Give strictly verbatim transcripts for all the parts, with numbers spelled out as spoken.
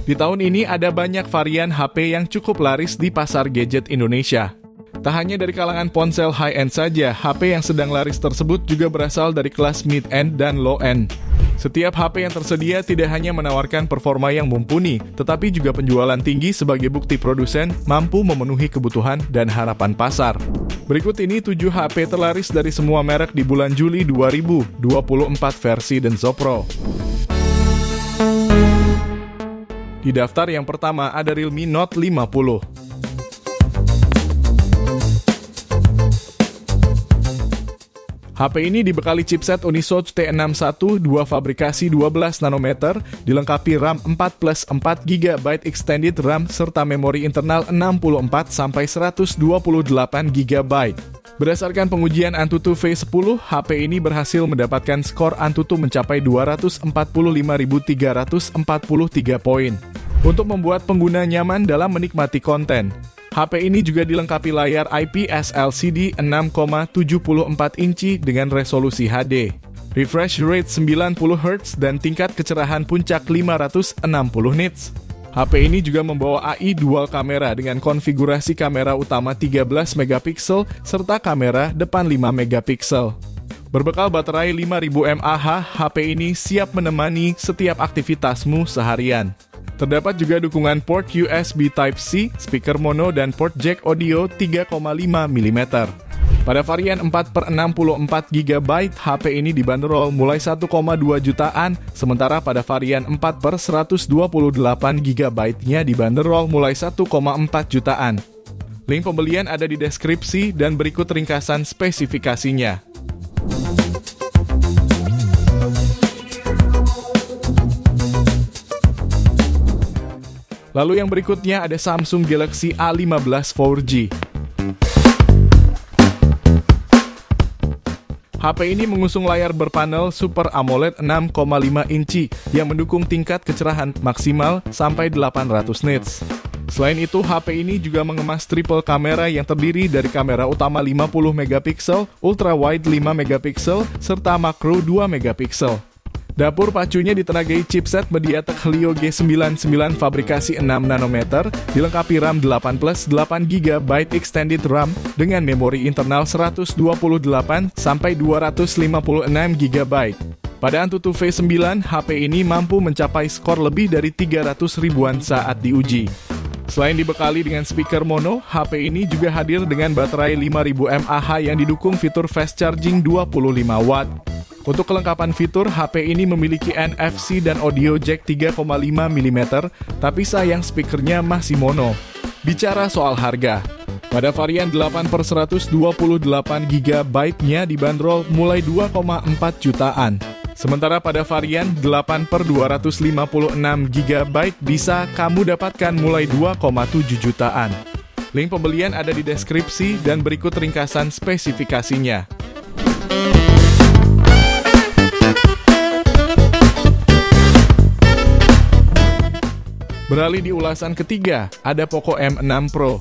Di tahun ini ada banyak varian H P yang cukup laris di pasar gadget Indonesia. Tak hanya dari kalangan ponsel high-end saja, H P yang sedang laris tersebut juga berasal dari kelas mid-end dan low-end. Setiap H P yang tersedia tidak hanya menawarkan performa yang mumpuni, tetapi juga penjualan tinggi sebagai bukti produsen mampu memenuhi kebutuhan dan harapan pasar. Berikut ini tujuh H P terlaris dari semua merek di bulan Juli dua ribu dua puluh empat versi Denso Pro. Di daftar yang pertama ada Realme Note lima puluh. H P ini dibekali chipset Unisoc T enam satu dua fabrikasi dua belas nanometer, dilengkapi RAM empat plus empat giga byte extended RAM serta memori internal enam puluh empat sampai seratus dua puluh delapan giga byte. Berdasarkan pengujian Antutu V sepuluh, H P ini berhasil mendapatkan skor Antutu mencapai dua ratus empat puluh lima ribu tiga ratus empat puluh tiga poin. Untuk membuat pengguna nyaman dalam menikmati konten, H P ini juga dilengkapi layar I P S L C D enam koma tujuh empat inci dengan resolusi H D, refresh rate sembilan puluh hertz dan tingkat kecerahan puncak lima ratus enam puluh nits. H P ini juga membawa A I dual kamera dengan konfigurasi kamera utama tiga belas megapiksel serta kamera depan lima megapiksel. Berbekal baterai lima ribu mAh, H P ini siap menemani setiap aktivitasmu seharian. Terdapat juga dukungan port U S B Type-C, speaker mono, dan port jack audio tiga koma lima milimeter. Pada varian empat per enam puluh empat giga byte, H P ini dibanderol mulai satu koma dua jutaan, sementara pada varian empat per seratus dua puluh delapan giga byte-nya dibanderol mulai satu koma empat jutaan. Link pembelian ada di deskripsi dan berikut ringkasan spesifikasinya. Lalu yang berikutnya ada Samsung Galaxy A lima belas empat G. H P ini mengusung layar berpanel Super AMOLED enam koma lima inci yang mendukung tingkat kecerahan maksimal sampai delapan ratus nits. Selain itu, H P ini juga mengemas triple kamera yang terdiri dari kamera utama lima puluh megapiksel, ultra wide lima megapiksel, serta makro dua megapiksel. Dapur pacunya ditenagai chipset MediaTek Helio G sembilan puluh sembilan fabrikasi enam nanometer, dilengkapi RAM delapan plus delapan giga byte extended RAM dengan memori internal seratus dua puluh delapan sampai dua ratus lima puluh enam giga byte. Pada Antutu V sembilan, H P ini mampu mencapai skor lebih dari tiga ratus ribuan saat diuji. Selain dibekali dengan speaker mono, H P ini juga hadir dengan baterai lima ribu mAh yang didukung fitur fast charging dua puluh lima watt. Untuk kelengkapan fitur, H P ini memiliki N F C dan audio jack tiga koma lima milimeter, tapi sayang speakernya masih mono. Bicara soal harga, pada varian delapan per seratus dua puluh delapan giga byte-nya dibanderol mulai dua koma empat jutaan. Sementara pada varian delapan per dua ratus lima puluh enam giga byte bisa kamu dapatkan mulai dua koma tujuh jutaan. Link pembelian ada di deskripsi dan berikut ringkasan spesifikasinya. Beralih di ulasan ketiga, ada Poco M enam Pro.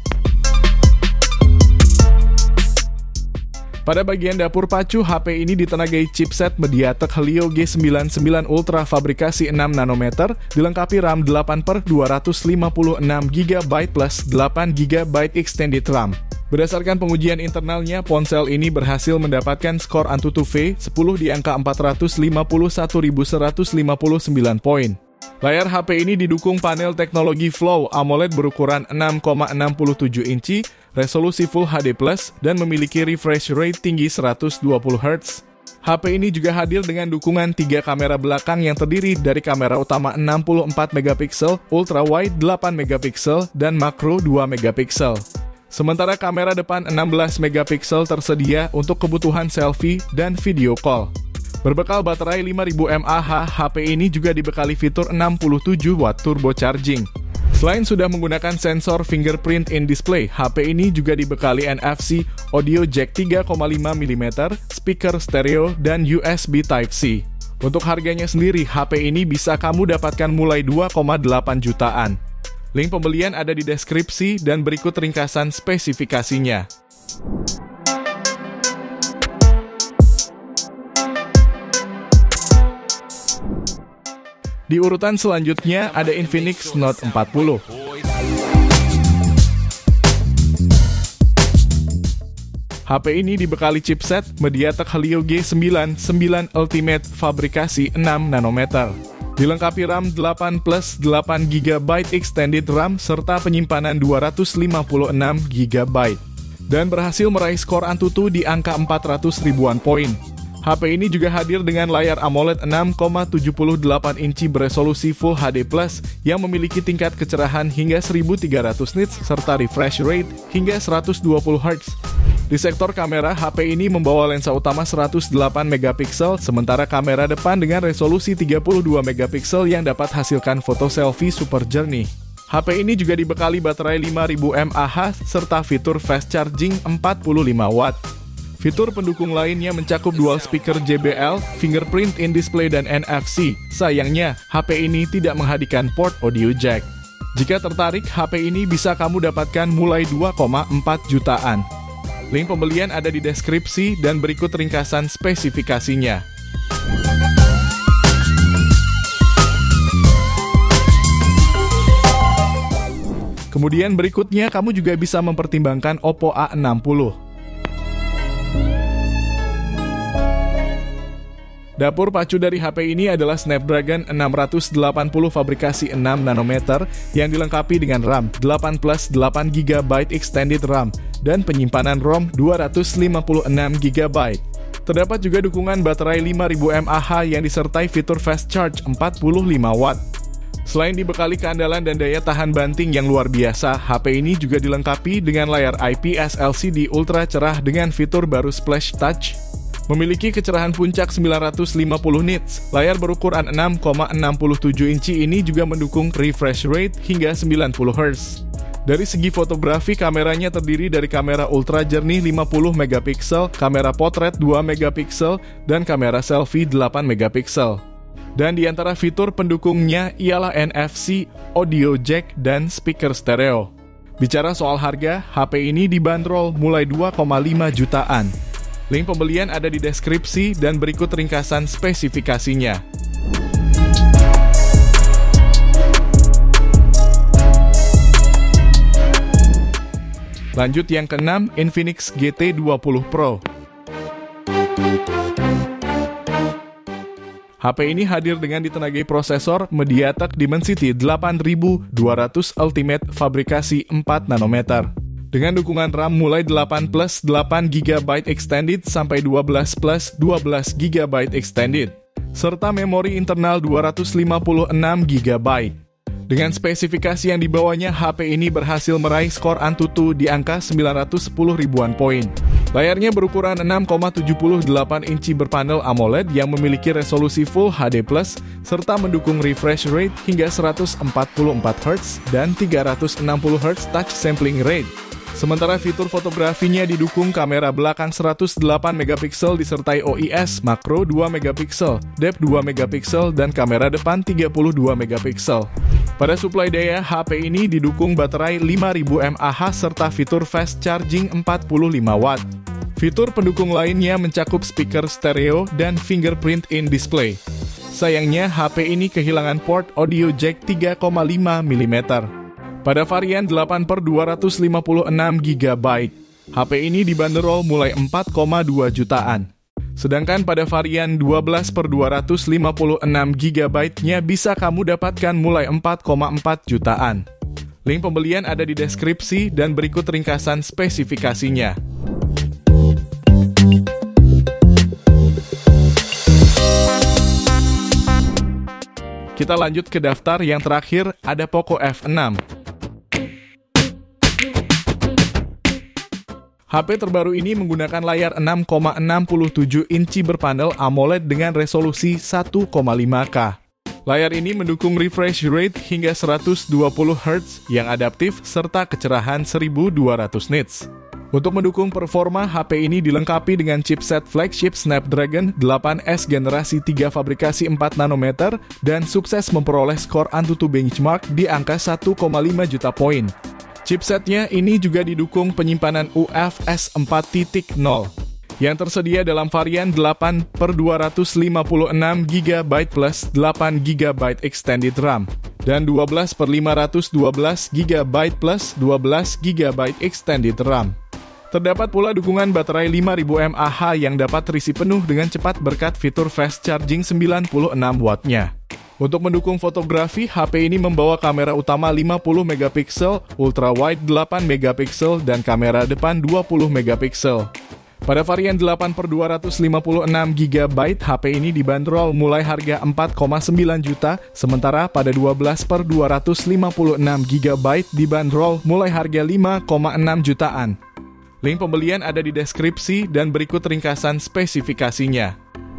Pada bagian dapur pacu, H P ini ditenagai chipset MediaTek Helio G sembilan puluh sembilan Ultra fabrikasi enam nanometer, dilengkapi RAM delapan per dua ratus lima puluh enam giga byte plus delapan giga byte extended RAM. Berdasarkan pengujian internalnya, ponsel ini berhasil mendapatkan skor Antutu V sepuluh di angka empat ratus lima puluh satu ribu seratus lima puluh sembilan poin. Layar H P ini didukung panel teknologi Flow AMOLED berukuran enam koma enam tujuh inci, resolusi Full H D plus, dan memiliki refresh rate tinggi seratus dua puluh hertz. H P ini juga hadir dengan dukungan tiga kamera belakang yang terdiri dari kamera utama enam puluh empat megapiksel, ultra wide delapan megapiksel, dan makro dua megapiksel. Sementara kamera depan enam belas megapiksel tersedia untuk kebutuhan selfie dan video call. Berbekal baterai lima ribu mAh, H P ini juga dibekali fitur enam puluh tujuh watt turbo charging. Selain sudah menggunakan sensor fingerprint in display, H P ini juga dibekali N F C, audio jack tiga koma lima milimeter, speaker stereo, dan U S B Type-C. Untuk harganya sendiri, H P ini bisa kamu dapatkan mulai dua koma delapan jutaan. Link pembelian ada di deskripsi dan berikut ringkasan spesifikasinya. Di urutan selanjutnya ada Infinix Note empat puluh. H P ini dibekali chipset MediaTek Helio G sembilan puluh sembilan Ultimate fabrikasi enam nanometer. Dilengkapi RAM delapan plus delapan giga byte extended RAM serta penyimpanan dua ratus lima puluh enam giga byte. Dan berhasil meraih skor Antutu di angka empat ratus ribuan poin. H P ini juga hadir dengan layar AMOLED enam koma tujuh delapan inci beresolusi Full H D plus yang memiliki tingkat kecerahan hingga seribu tiga ratus nits serta refresh rate hingga seratus dua puluh hertz. Di sektor kamera, H P ini membawa lensa utama seratus delapan megapiksel, sementara kamera depan dengan resolusi tiga puluh dua megapiksel yang dapat hasilkan foto selfie super jernih. H P ini juga dibekali baterai lima ribu mAh serta fitur fast charging empat puluh lima watt. Fitur pendukung lainnya mencakup dual speaker J B L, fingerprint in display dan N F C. Sayangnya, H P ini tidak menghadirkan port audio jack. Jika tertarik, H P ini bisa kamu dapatkan mulai dua koma empat jutaan. Link pembelian ada di deskripsi dan berikut ringkasan spesifikasinya. Kemudian berikutnya kamu juga bisa mempertimbangkan Oppo A enam puluh. Dapur pacu dari H P ini adalah Snapdragon enam ratus delapan puluh fabrikasi enam nanometer yang dilengkapi dengan RAM delapan plus delapan giga byte extended RAM dan penyimpanan ROM dua ratus lima puluh enam giga byte. Terdapat juga dukungan baterai lima ribu mAh yang disertai fitur fast charge empat puluh lima watt. Selain dibekali keandalan dan daya tahan banting yang luar biasa, H P ini juga dilengkapi dengan layar I P S L C D ultra cerah dengan fitur baru Splash Touch. Memiliki kecerahan puncak sembilan ratus lima puluh nits, layar berukuran enam koma enam tujuh inci ini juga mendukung refresh rate hingga sembilan puluh hertz. Dari segi fotografi, kameranya terdiri dari kamera ultra jernih lima puluh megapiksel, kamera potret dua megapiksel, dan kamera selfie delapan megapiksel. Dan di antara fitur pendukungnya ialah N F C, audio jack, dan speaker stereo. Bicara soal harga, H P ini dibanderol mulai dua koma lima jutaan. Link pembelian ada di deskripsi dan berikut ringkasan spesifikasinya. Lanjut yang keenam, Infinix G T dua puluh Pro. H P ini hadir dengan ditenagai prosesor MediaTek Dimensity delapan ribu dua ratus Ultimate fabrikasi empat nanometer. Dengan dukungan RAM mulai delapan plus delapan giga byte extended sampai dua belas plus dua belas giga byte extended, serta memori internal dua ratus lima puluh enam giga byte. Dengan spesifikasi yang dibawanya, H P ini berhasil meraih skor Antutu di angka sembilan ratus sepuluh ribuan poin. Layarnya berukuran enam koma tujuh delapan inci berpanel AMOLED yang memiliki resolusi Full H D plus, serta mendukung refresh rate hingga seratus empat puluh empat hertz dan tiga ratus enam puluh hertz touch sampling rate. Sementara fitur fotografinya didukung kamera belakang seratus delapan megapiksel disertai O I S makro dua megapiksel, depth dua megapiksel, dan kamera depan tiga puluh dua megapiksel. Pada suplai daya, H P ini didukung baterai lima ribu mAh serta fitur fast charging empat puluh lima watt. Fitur pendukung lainnya mencakup speaker stereo dan fingerprint in display. Sayangnya, H P ini kehilangan port audio jack tiga koma lima milimeter. Pada varian delapan per dua ratus lima puluh enam giga byte, H P ini dibanderol mulai empat koma dua jutaan. Sedangkan pada varian dua belas per dua ratus lima puluh enam giga byte-nya bisa kamu dapatkan mulai empat koma empat jutaan. Link pembelian ada di deskripsi dan berikut ringkasan spesifikasinya. Kita lanjut ke daftar yang terakhir, ada Poco F enam. H P terbaru ini menggunakan layar enam koma enam tujuh inci berpanel AMOLED dengan resolusi satu koma lima K. Layar ini mendukung refresh rate hingga seratus dua puluh hertz yang adaptif serta kecerahan seribu dua ratus nits. Untuk mendukung performa, H P ini dilengkapi dengan chipset flagship Snapdragon delapan S generasi tiga fabrikasi empat nanometer dan sukses memperoleh skor Antutu benchmark di angka satu koma lima juta poin. Chipsetnya ini juga didukung penyimpanan U F S empat titik nol. yang tersedia dalam varian delapan per dua ratus lima puluh enam giga byte plus delapan giga byte extended RAM dan dua belas per lima ratus dua belas giga byte plus dua belas giga byte extended RAM. Terdapat pula dukungan baterai lima ribu mAh yang dapat terisi penuh dengan cepat berkat fitur fast charging sembilan puluh enam wattnya. Untuk mendukung fotografi, H P ini membawa kamera utama lima puluh megapiksel, ultra wide delapan megapiksel, dan kamera depan dua puluh megapiksel. Pada varian delapan per dua ratus lima puluh enam giga byte, H P ini dibanderol mulai harga empat koma sembilan juta, sementara pada dua belas per dua ratus lima puluh enam giga byte dibanderol mulai harga lima koma enam jutaan. Link pembelian ada di deskripsi dan berikut ringkasan spesifikasinya.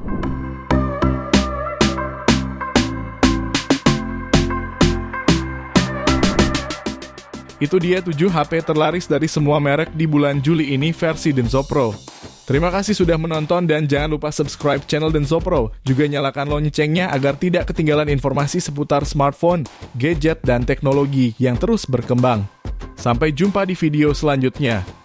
Itu dia tujuh H P terlaris dari semua merek di bulan Juli ini versi Denso Pro. Terima kasih sudah menonton dan jangan lupa subscribe channel Denso Pro. Juga nyalakan loncengnya agar tidak ketinggalan informasi seputar smartphone, gadget, dan teknologi yang terus berkembang. Sampai jumpa di video selanjutnya.